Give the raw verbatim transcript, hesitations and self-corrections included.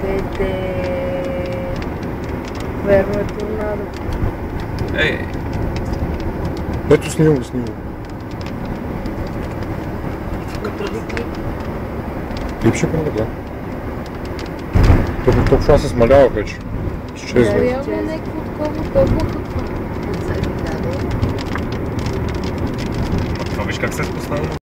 Бете... Верно е торнадо. Ей! Ето снимам, снимам. Направи клип. Клип ще правя, да. Тук толкова се смалява вече. Изчезва. Да, реално е някакво такова толкова какво. Това виж как се е поставило?